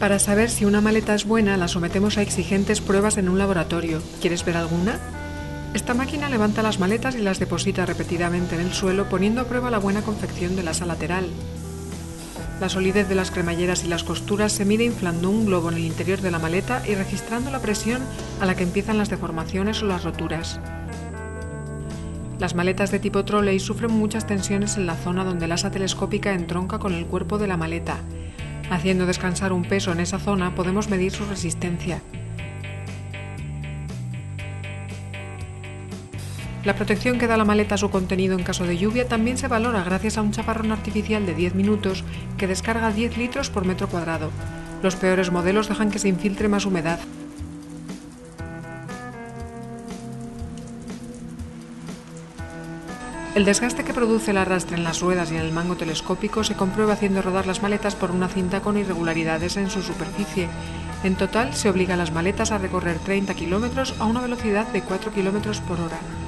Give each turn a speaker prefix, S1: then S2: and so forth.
S1: Para saber si una maleta es buena, la sometemos a exigentes pruebas en un laboratorio. ¿Quieres ver alguna? Esta máquina levanta las maletas y las deposita repetidamente en el suelo, poniendo a prueba la buena confección del asa lateral. La solidez de las cremalleras y las costuras se mide inflando un globo en el interior de la maleta y registrando la presión a la que empiezan las deformaciones o las roturas. Las maletas de tipo trolley sufren muchas tensiones en la zona donde el asa telescópica entronca con el cuerpo de la maleta. Haciendo descansar un peso en esa zona podemos medir su resistencia. La protección que da la maleta a su contenido en caso de lluvia también se valora gracias a un chaparrón artificial de 10 minutos que descarga 10 litros por metro cuadrado. Los peores modelos dejan que se infiltre más humedad. El desgaste que produce el arrastre en las ruedas y en el mango telescópico se comprueba haciendo rodar las maletas por una cinta con irregularidades en su superficie. En total, se obliga a las maletas a recorrer 30 kilómetros a una velocidad de 4 kilómetros por hora.